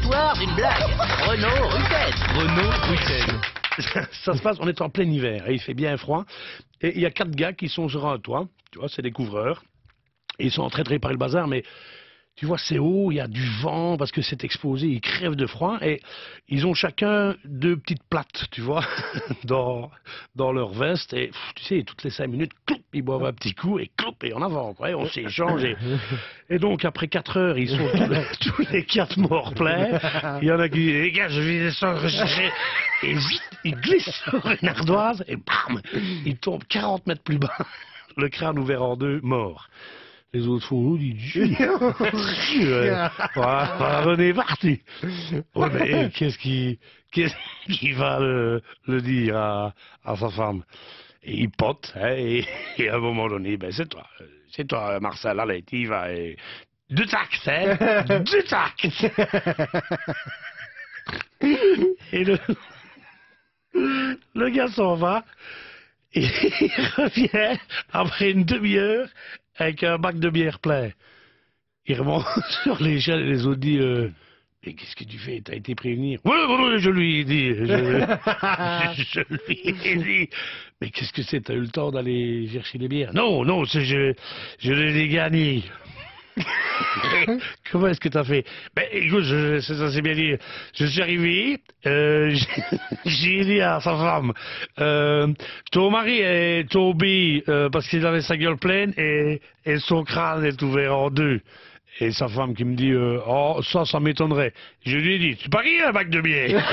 l'histoire d'une blague. Renaud Rutten. Renaud Rutten. Ça se passe, on est en plein hiver, et il fait bien froid. Et il y a 4 gars qui sont sur un toit, tu vois, c'est des couvreurs. Et ils sont en train de réparer le bazar, mais tu vois, c'est haut, il y a du vent, parce que c'est exposé, ils crèvent de froid. Et ils ont chacun 2 petites plates, tu vois, dans leur veste. Et tu sais, toutes les 5 minutes, cloup, ils boivent un petit coup, et cloup, et en avant, quoi. Et on s'échange. Et donc, après 4 heures, ils sont tous les 4 morts pleins. Il y en a qui disent, les gars, je vais descendre rechercher. Et vite, ils glissent sur une ardoise, et bam, ils tombent 40 mètres plus bas. Le crâne ouvert en 2, mort. Les autres font, voilà, René est parti. Ouais, mais qu'est-ce qui va le dire à sa femme? Et il pote, hein, et à un moment donné, ben c'est toi, Marcel, allez, tu y vas, et 2 taxes, hein, 2 taxes. Et le gars s'en va, et il revient après une demi-heure avec un bac de bière plein. Il remonte sur l'échelle et les autres disent mais qu'est-ce que tu fais? T'as été prévenir? Oui, je lui ai dit. Je lui ai dit. Mais qu'est-ce que c'est? T'as eu le temps d'aller chercher les bières? Non, je les ai gagnées. Comment est-ce que t'as fait? Ben écoute, ça c'est bien dit. Je suis arrivé, j'ai dit à sa femme, ton mari est tombé parce qu'il avait sa gueule pleine et son crâne est ouvert en 2. Et sa femme qui me dit, oh ça m'étonnerait. Je lui ai dit, tu paries un bac de bière?